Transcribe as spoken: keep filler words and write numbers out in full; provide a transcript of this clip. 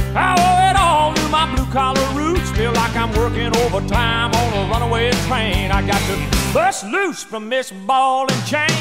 I owe it all to my blue-collar roots. Feel like I'm working overtime on a runaway train. I got to bust loose from this ball and chain.